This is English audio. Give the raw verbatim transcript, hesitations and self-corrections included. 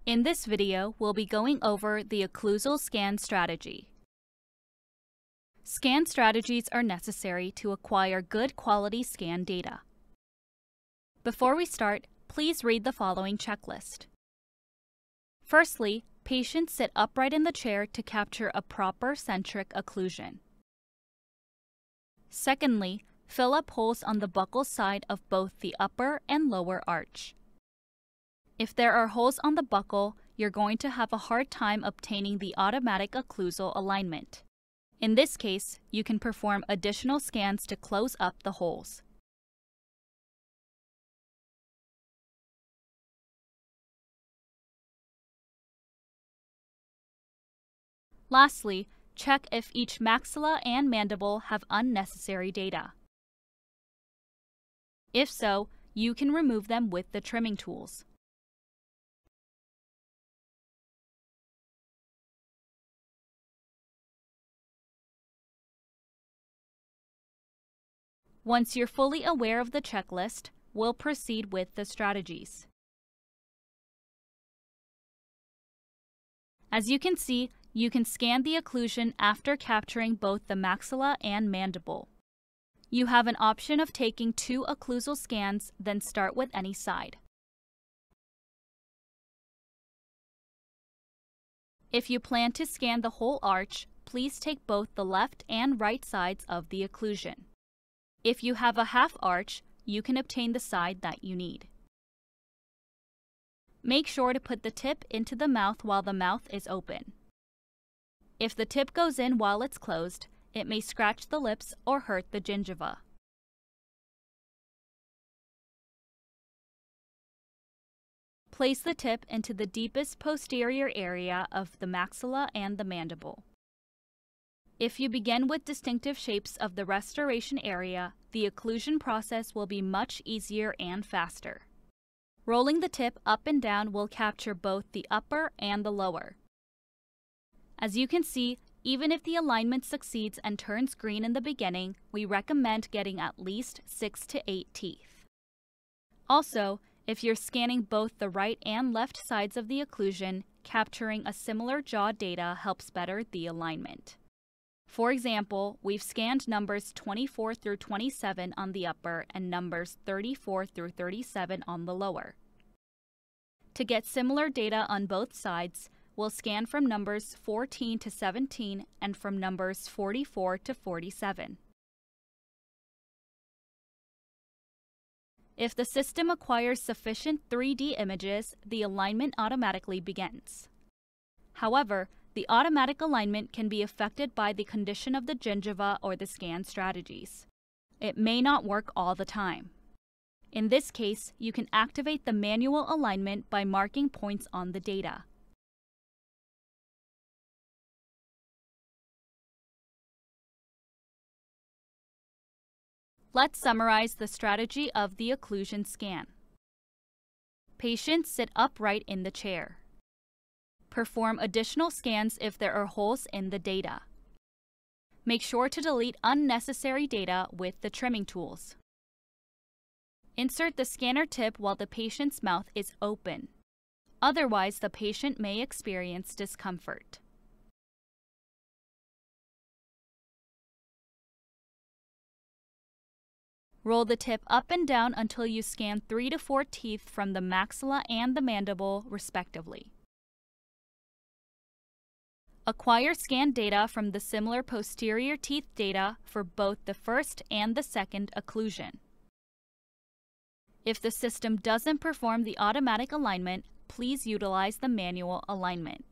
In this video, we'll be going over the occlusal scan strategy. Scan strategies are necessary to acquire good quality scan data. Before we start, please read the following checklist. Firstly, patients sit upright in the chair to capture a proper centric occlusion. Secondly, fill up holes on the buccal side of both the upper and lower arch. If there are holes on the buccal, you're going to have a hard time obtaining the automatic occlusal alignment. In this case, you can perform additional scans to close up the holes. Lastly, check if each maxilla and mandible have unnecessary data. If so, you can remove them with the trimming tools. Once you're fully aware of the checklist, we'll proceed with the strategies. As you can see, you can scan the occlusion after capturing both the maxilla and mandible. You have an option of taking two occlusal scans, then start with any side. If you plan to scan the whole arch, please take both the left and right sides of the occlusion. If you have a half arch, you can obtain the side that you need. Make sure to put the tip into the mouth while the mouth is open. If the tip goes in while it's closed, it may scratch the lips or hurt the gingiva. Place the tip into the deepest posterior area of the maxilla and the mandible. If you begin with distinctive shapes of the restoration area, the occlusion process will be much easier and faster. Rolling the tip up and down will capture both the upper and the lower. As you can see, even if the alignment succeeds and turns green in the beginning, we recommend getting at least six to eight teeth. Also, if you're scanning both the right and left sides of the occlusion, capturing a similar jaw data helps better the alignment. For example, we've scanned numbers twenty-four through twenty-seven on the upper and numbers thirty-four through thirty-seven on the lower. To get similar data on both sides, we'll scan from numbers fourteen to seventeen and from numbers forty-four to forty-seven. If the system acquires sufficient three D images, the alignment automatically begins. However, the automatic alignment can be affected by the condition of the gingiva or the scan strategies. It may not work all the time. In this case, you can activate the manual alignment by marking points on the data. Let's summarize the strategy of the occlusion scan. Patients sit upright in the chair. Perform additional scans if there are holes in the data. Make sure to delete unnecessary data with the trimming tools. Insert the scanner tip while the patient's mouth is open. Otherwise, the patient may experience discomfort. Roll the tip up and down until you scan three to four teeth from the maxilla and the mandible, respectively. Acquire scan data from the similar posterior teeth data for both the first and the second occlusion. If the system doesn't perform the automatic alignment, please utilize the manual alignment.